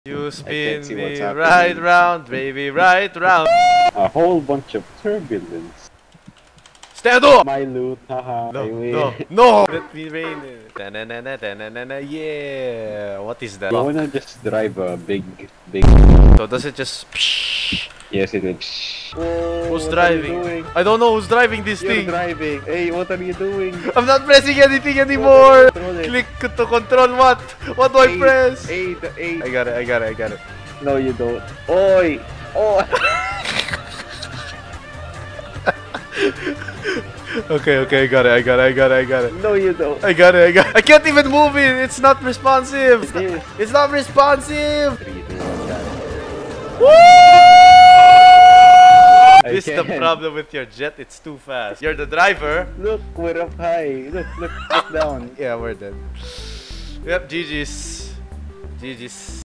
You spin me right round, baby, right round. A whole bunch of turbulence. Stand up! My loot, haha. No! Let me rain it. Yeah! What is that? You wanna just drive a big... So does it just... Yes, it will. Who's driving? I don't know who's driving this You're thing. driving. Hey, what are you doing? I'm not pressing anything anymore. Click to control what? What do I press? A. I got it. No, you don't. Oi! Oh! Okay, I got it. No, you don't. I got it. I can't even move it. It's not responsive. It is. It's not responsive. 3, 2, 1, got it. Woo! I This is the can't. problem with your jet. It's too fast. You're the driver. Look, we're up high. Look down. Yeah, we're dead. Yep, GG's.